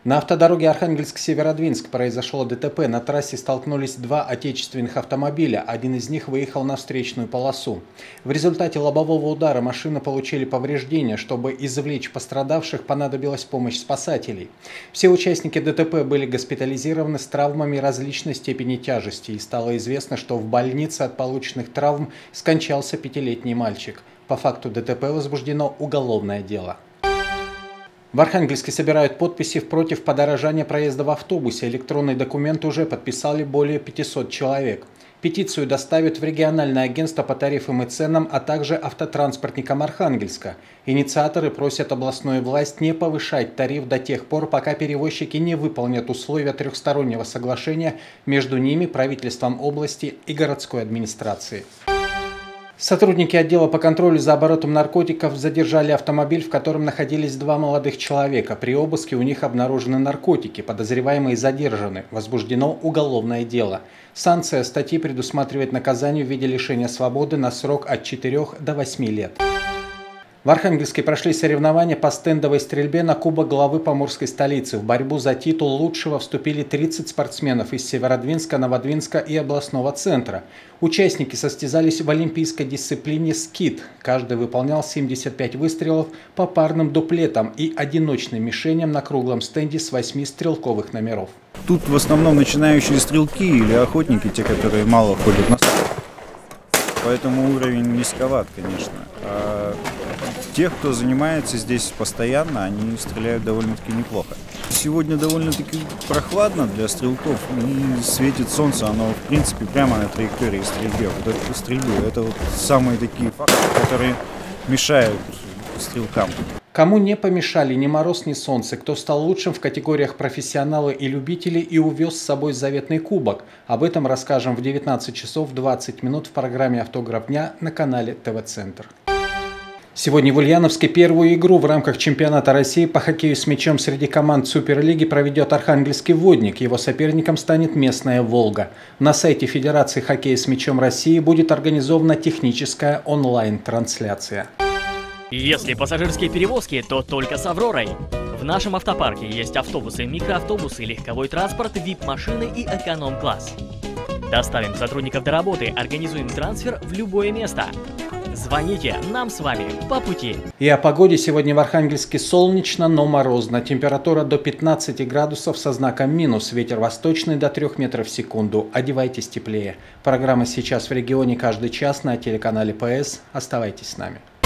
На автодороге Архангельск-Северодвинск произошло ДТП. На трассе столкнулись два отечественных автомобиля. Один из них выехал на встречную полосу. В результате лобового удара машины получили повреждения. Чтобы извлечь пострадавших, понадобилась помощь спасателей. Все участники ДТП были госпитализированы с травмами различной степени тяжести. И стало известно, что в больнице от полученных травм скончался 5-летний мальчик. По факту ДТП возбуждено уголовное дело. В Архангельске собирают подписи против подорожания проезда в автобусе. Электронный документ уже подписали более 500 человек. Петицию доставят в региональное агентство по тарифам и ценам, а также автотранспортникам Архангельска. Инициаторы просят областную власть не повышать тариф до тех пор, пока перевозчики не выполнят условия трехстороннего соглашения между ними, правительством области и городской администрацией. Сотрудники отдела по контролю за оборотом наркотиков задержали автомобиль, в котором находились два молодых человека. При обыске у них обнаружены наркотики. Подозреваемые задержаны. Возбуждено уголовное дело. Санкция статьи предусматривает наказание в виде лишения свободы на срок от 4 до 8 лет. В Архангельске прошли соревнования по стендовой стрельбе на Кубок главы поморской столицы. В борьбу за титул лучшего вступили 30 спортсменов из Северодвинска, Новодвинска и областного центра. Участники состязались в олимпийской дисциплине «Скит». Каждый выполнял 75 выстрелов по парным дуплетам и одиночным мишеням на круглом стенде с 8 стрелковых номеров. Тут в основном начинающие стрелки или охотники, те, которые мало ходят на стрелку. Поэтому уровень низковат, конечно. Тех, кто занимается здесь постоянно, они стреляют довольно-таки неплохо. Сегодня довольно-таки прохладно для стрелков, и светит солнце, оно в принципе прямо на траектории стрельбы. Это вот самые такие факторы, которые мешают стрелкам. Кому не помешали ни мороз, ни солнце, кто стал лучшим в категориях профессионалы и любители и увез с собой заветный кубок. Об этом расскажем в 19 часов 20 минут в программе «Автограф дня» на канале ТВ-центр. Сегодня в Ульяновске первую игру в рамках чемпионата России по хоккею с мячом среди команд Суперлиги проведет Архангельский Водник. Его соперником станет местная «Волга». На сайте Федерации хоккея с мячом России будет организована техническая онлайн-трансляция. Если пассажирские перевозки, то только с «Авророй». В нашем автопарке есть автобусы, микроавтобусы, легковой транспорт, VIP-машины и эконом-класс. Доставим сотрудников до работы, организуем трансфер в любое место. Звоните, нам с вами по пути. И о погоде. Сегодня в Архангельске солнечно, но морозно. Температура до 15 градусов со знаком минус. Ветер восточный до 3 метров в секунду. Одевайтесь теплее. Программа «Сейчас в регионе» каждый час на телеканале ПС. Оставайтесь с нами.